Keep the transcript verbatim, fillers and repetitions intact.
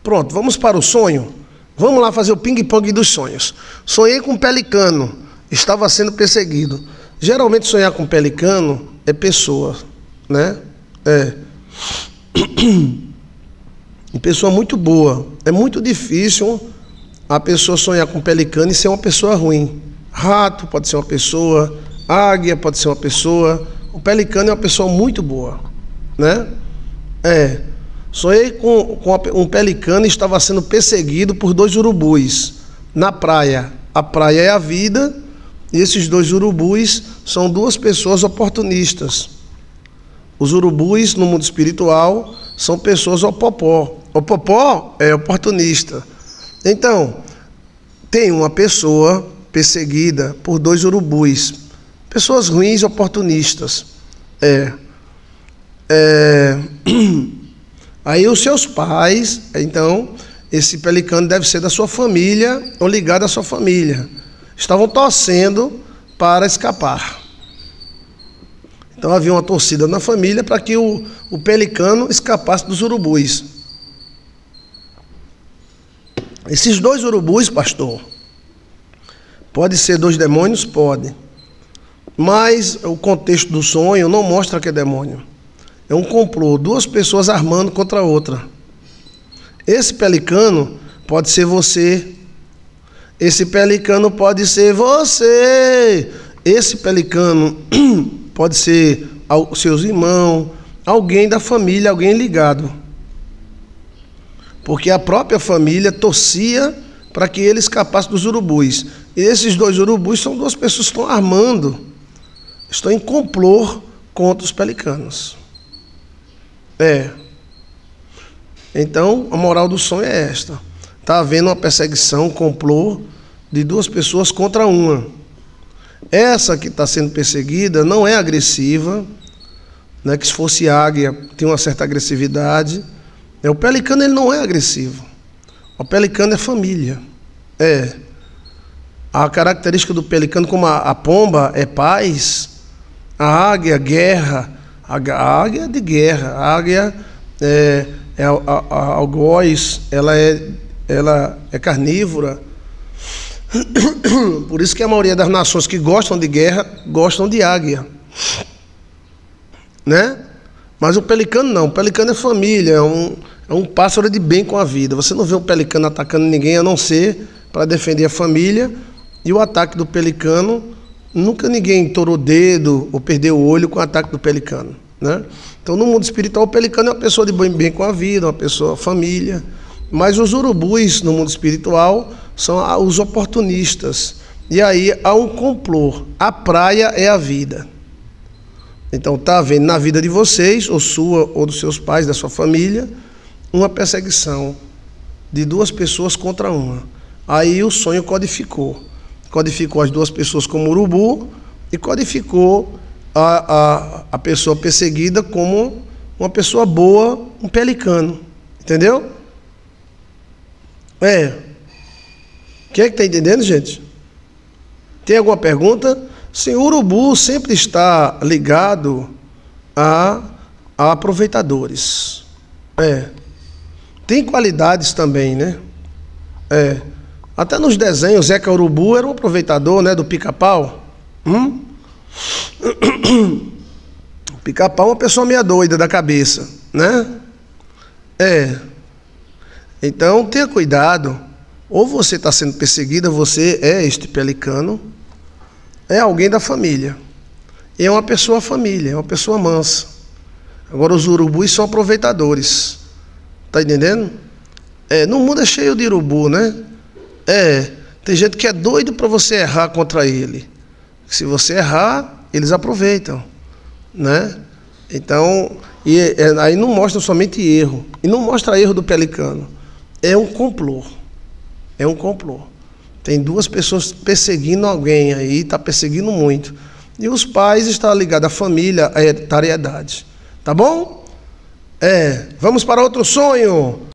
Pronto, vamos para o sonho. Vamos lá fazer o ping-pong dos sonhos. Sonhei com um pelicano, estava sendo perseguido. Geralmente sonhar com pelicano é pessoa, né? É. Pessoa muito boa. É muito difícil a pessoa sonhar com pelicano e ser uma pessoa ruim. Rato pode ser uma pessoa, águia pode ser uma pessoa. O pelicano é uma pessoa muito boa, né? É. Sonhei com, com um pelicano e estava sendo perseguido por dois urubus na praia. A praia é a vida e esses dois urubus são duas pessoas oportunistas. Os urubus no mundo espiritual são pessoas opopó. Opopó é oportunista. Então, tem uma pessoa perseguida por dois urubus. Pessoas ruins e oportunistas. É. É... Aí os seus pais, então, esse pelicano deve ser da sua família ou ligado à sua família. Estavam torcendo para escapar. Então havia uma torcida na família para que o, o pelicano escapasse dos urubus. Esses dois urubus, pastor, pode ser dois demônios? Pode. Mas o contexto do sonho não mostra que é demônio. É um complô, duas pessoas armando contra a outra. Esse pelicano pode ser você. Esse pelicano pode ser você. Esse pelicano pode ser os seus irmãos, alguém da família, alguém ligado. Porque a própria família torcia para que ele escapasse dos urubus. E esses dois urubus são duas pessoas que estão armando, estão em complô contra os pelicanos. É. Então, a moral do sonho é esta. Está havendo uma perseguição, um complô de duas pessoas contra uma. Essa que está sendo perseguida não é agressiva, né, que se fosse águia tem uma certa agressividade. É, o pelicano ele não é agressivo. O pelicano é família. É. A característica do pelicano, como a, a pomba é paz, a águia guerra. A águia é de guerra, a águia é, é a, a, a algoz, ela é, ela é carnívora. Por isso que a maioria das nações que gostam de guerra, gostam de águia. Né? Mas o pelicano não, o pelicano é família, é um, é um pássaro de bem com a vida. Você não vê um pelicano atacando ninguém, a não ser para defender a família. E o ataque do pelicano, nunca ninguém torou o dedo ou perdeu o olho com o ataque do pelicano, né? Então, no mundo espiritual, o pelicano é uma pessoa de bem, bem com a vida, uma pessoa família. Mas os urubus, no mundo espiritual, são os oportunistas. E aí há um complô. A praia é a vida. Então, está havendo na vida de vocês, ou sua, ou dos seus pais, da sua família, uma perseguição de duas pessoas contra uma. Aí o sonho codificou. Codificou as duas pessoas como urubu e codificou a, a, a pessoa perseguida como uma pessoa boa, um pelicano. Entendeu? É. Quem é que está entendendo, gente? Tem alguma pergunta? Sim, o urubu sempre está ligado a, a aproveitadores. É. Tem qualidades também, né? É. Até nos desenhos, Zeca Urubu era um aproveitador, né, do pica-pau. Hum? O pica-pau é uma pessoa meia doida da cabeça, né? É. Então, tenha cuidado. Ou você está sendo perseguida, você é este pelicano, é alguém da família. E é uma pessoa família, é uma pessoa mansa. Agora, os urubus são aproveitadores. Está entendendo? É, no mundo é cheio de urubu, né? É, tem gente que é doido para você errar contra ele. Se você errar, eles aproveitam, né? Então, e, é, aí não mostra somente erro. E não mostra erro do pelicano. É um complô. É um complô. Tem duas pessoas perseguindo alguém aí, está perseguindo muito. E os pais estão ligados à família, à hereditariedade. Tá bom? É, vamos para outro sonho.